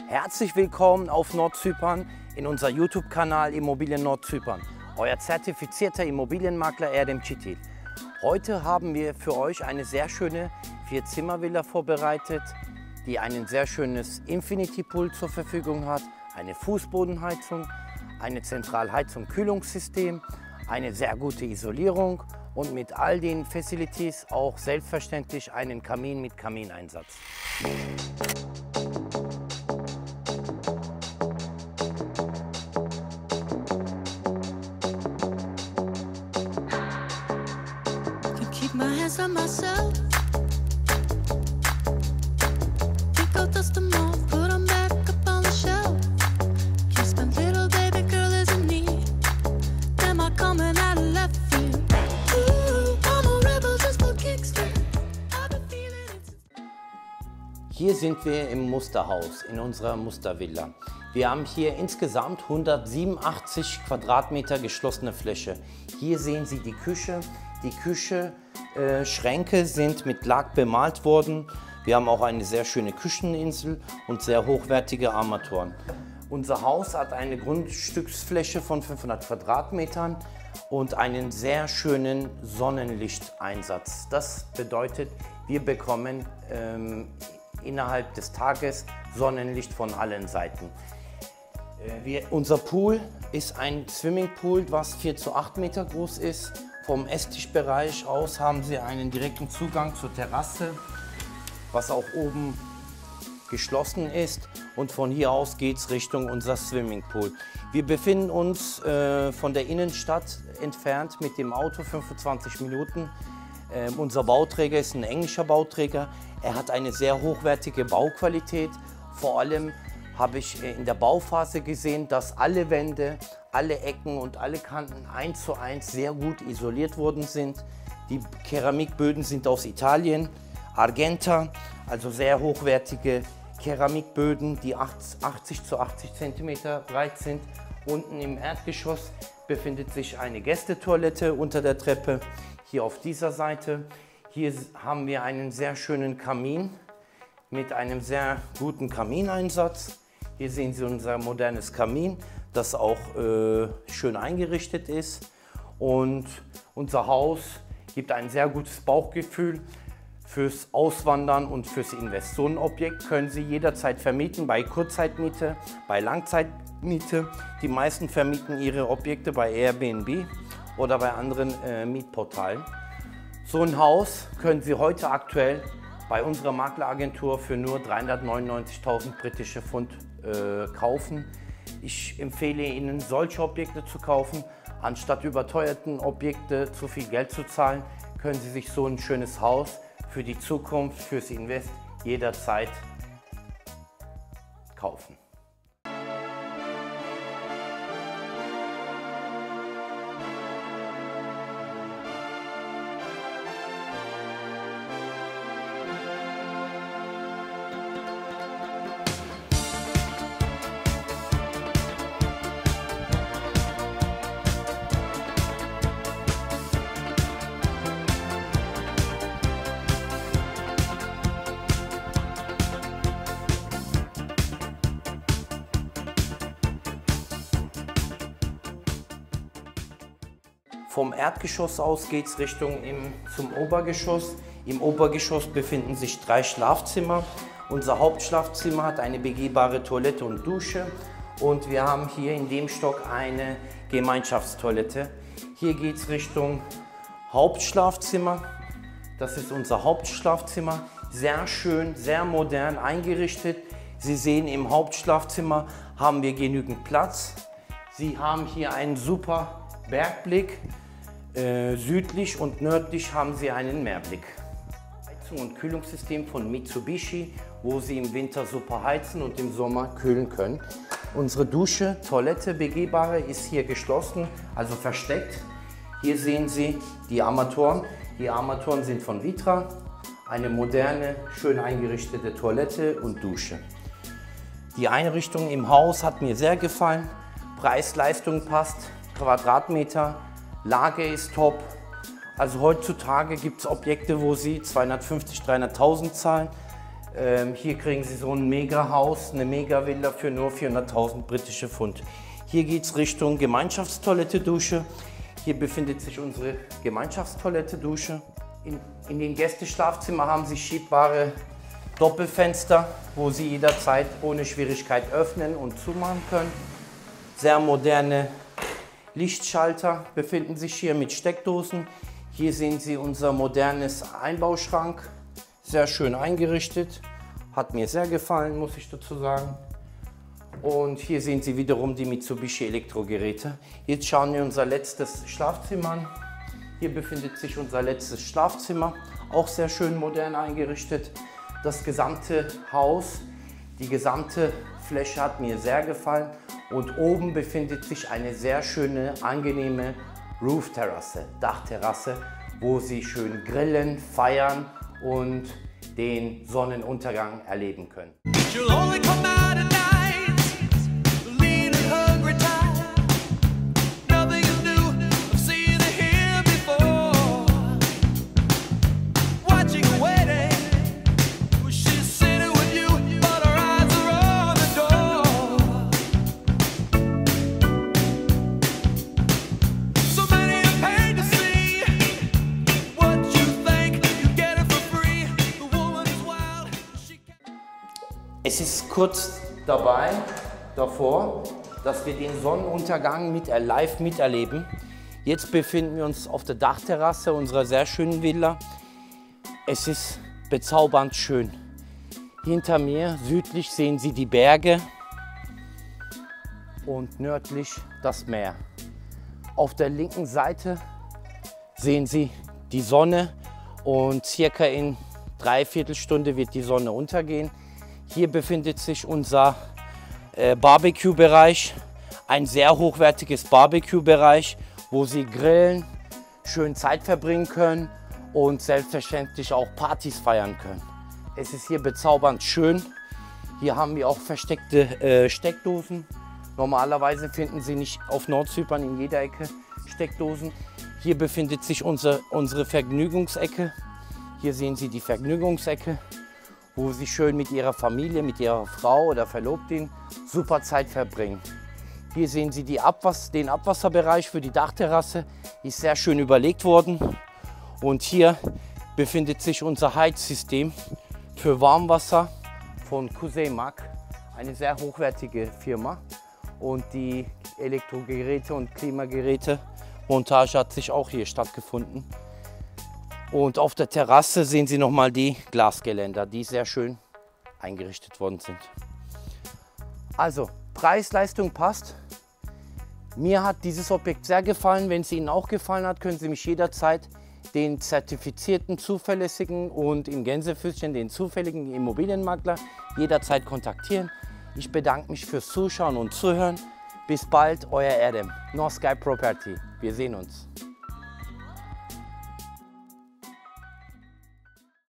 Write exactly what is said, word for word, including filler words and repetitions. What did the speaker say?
Herzlich willkommen auf Nordzypern in unser YouTube-Kanal Immobilien Nordzypern. Euer zertifizierter Immobilienmakler Erdem Çitil. Heute haben wir für euch eine sehr schöne Vier-Zimmer-Villa vorbereitet, die ein sehr schönes Infinity-Pool zur Verfügung hat, eine Fußbodenheizung, eine Zentralheizung-Kühlungssystem, eine sehr gute Isolierung und mit all den Facilities auch selbstverständlich einen Kamin mit Kamineinsatz. Hier sind wir im Musterhaus, in unserer Mustervilla. Wir haben hier insgesamt hundertsiebenundachtzig Quadratmeter geschlossene Fläche. Hier sehen Sie die Küche. Die Küche, äh, Schränke sind mit Lack bemalt worden. Wir haben auch eine sehr schöne Kücheninsel und sehr hochwertige Armaturen. Unser Haus hat eine Grundstücksfläche von fünfhundert Quadratmetern und einen sehr schönen Sonnenlichteinsatz. Das bedeutet, wir bekommen ähm, innerhalb des Tages Sonnenlicht von allen Seiten. Äh, wir, unser Pool ist ein Swimmingpool, was vier zu acht Meter groß ist. Vom Esstischbereich aus haben Sie einen direkten Zugang zur Terrasse, was auch oben geschlossen ist. Und von hier aus geht es Richtung unser Swimmingpool. Wir befinden uns äh, von der Innenstadt entfernt mit dem Auto fünfundzwanzig Minuten. Äh, unser Bauträger ist ein englischer Bauträger. Er hat eine sehr hochwertige Bauqualität. Vor allem habe ich in der Bauphase gesehen, dass alle Wände, alle Ecken und alle Kanten eins zu eins sehr gut isoliert worden sind. Die Keramikböden sind aus Italien, Argenta, also sehr hochwertige Keramikböden, die achtzig zu achtzig Zentimeter breit sind. Unten im Erdgeschoss befindet sich eine Gästetoilette unter der Treppe. Hier auf dieser Seite. Hier haben wir einen sehr schönen Kamin mit einem sehr guten Kamineinsatz. Hier sehen Sie unser modernes Kamin, das auch äh, schön eingerichtet ist. Und unser Haus gibt ein sehr gutes Bauchgefühl. Fürs Auswandern und fürs Investorenobjekt können Sie jederzeit vermieten, bei Kurzzeitmiete, bei Langzeitmiete. Die meisten vermieten ihre Objekte bei Airbnb oder bei anderen äh, Mietportalen. So ein Haus können Sie heute aktuell bei unserer Makleragentur für nur dreihundertneunundneunzigtausend britische Pfund äh, kaufen. Ich empfehle Ihnen, solche Objekte zu kaufen. Anstatt überteuerten Objekte zu viel Geld zu zahlen, können Sie sich so ein schönes Haus für die Zukunft, fürs Invest jederzeit kaufen. Vom Erdgeschoss aus geht es Richtung im, zum Obergeschoss. Im Obergeschoss befinden sich drei Schlafzimmer. Unser Hauptschlafzimmer hat eine begehbare Toilette und Dusche. Und wir haben hier in dem Stock eine Gemeinschaftstoilette. Hier geht es Richtung Hauptschlafzimmer. Das ist unser Hauptschlafzimmer. Sehr schön, sehr modern eingerichtet. Sie sehen, im Hauptschlafzimmer haben wir genügend Platz. Sie haben hier einen super Bergblick. Äh, südlich und nördlich haben Sie einen Meerblick. Heizung und Kühlungssystem von Mitsubishi, wo Sie im Winter super heizen und im Sommer kühlen können. Unsere Dusche, Toilette, begehbare, ist hier geschlossen, also versteckt. Hier sehen Sie die Armaturen. Die Armaturen sind von Vitra. Eine moderne, schön eingerichtete Toilette und Dusche. Die Einrichtung im Haus hat mir sehr gefallen. Preis-Leistung passt, Quadratmeter, Lage ist top. Also heutzutage gibt es Objekte, wo Sie zweihundertfünfzig, dreihunderttausend zahlen. Ähm, hier kriegen Sie so ein Mega-Haus, eine Mega-Villa für nur vierhunderttausend britische Pfund. Hier geht es Richtung Gemeinschaftstoilette, Dusche. Hier befindet sich unsere Gemeinschaftstoilette, Dusche. In, in den Gästeschlafzimmern haben Sie schiebbare Doppelfenster, wo Sie jederzeit ohne Schwierigkeit öffnen und zumachen können. Sehr moderne Lichtschalter befinden sich hier mit Steckdosen. Hier sehen Sie unser modernes Einbauschrank. Sehr schön eingerichtet. Hat mir sehr gefallen, muss ich dazu sagen. Und hier sehen Sie wiederum die Mitsubishi Elektrogeräte. Jetzt schauen wir unser letztes Schlafzimmer an. Hier befindet sich unser letztes Schlafzimmer. Auch sehr schön modern eingerichtet. Das gesamte Haus, die gesamte Fläche hat mir sehr gefallen. Und oben befindet sich eine sehr schöne, angenehme Roof-Terrasse, Dachterrasse, wo Sie schön grillen, feiern und den Sonnenuntergang erleben können. Es ist kurz dabei, davor, dass wir den Sonnenuntergang mit, live miterleben. Jetzt befinden wir uns auf der Dachterrasse unserer sehr schönen Villa. Es ist bezaubernd schön. Hinter mir südlich sehen Sie die Berge und nördlich das Meer. Auf der linken Seite sehen Sie die Sonne und circa in dreiviertel Stunde wird die Sonne untergehen. Hier befindet sich unser äh, Barbecue-Bereich, ein sehr hochwertiges Barbecue-Bereich, wo Sie grillen, schön Zeit verbringen können und selbstverständlich auch Partys feiern können. Es ist hier bezaubernd schön. Hier haben wir auch versteckte äh, Steckdosen. Normalerweise finden Sie nicht auf Nordzypern in jeder Ecke Steckdosen. Hier befindet sich unser, unsere Vergnügungsecke. Hier sehen Sie die Vergnügungsecke, wo Sie schön mit Ihrer Familie, mit Ihrer Frau oder Verlobten super Zeit verbringen. Hier sehen Sie die Abwas den Abwasserbereich für die Dachterrasse, ist sehr schön überlegt worden. Und hier befindet sich unser Heizsystem für Warmwasser von Cuisinmac, eine sehr hochwertige Firma. Und die Elektrogeräte und Klimageräte Montage hat sich auch hier stattgefunden. Und auf der Terrasse sehen Sie nochmal die Glasgeländer, die sehr schön eingerichtet worden sind. Also, Preis-Leistung passt. Mir hat dieses Objekt sehr gefallen. Wenn es Ihnen auch gefallen hat, können Sie mich jederzeit den zertifizierten, zuverlässigen und in Gänsefüßchen den zufälligen Immobilienmakler jederzeit kontaktieren. Ich bedanke mich fürs Zuschauen und Zuhören. Bis bald, euer Adam, North Sky Property. Wir sehen uns.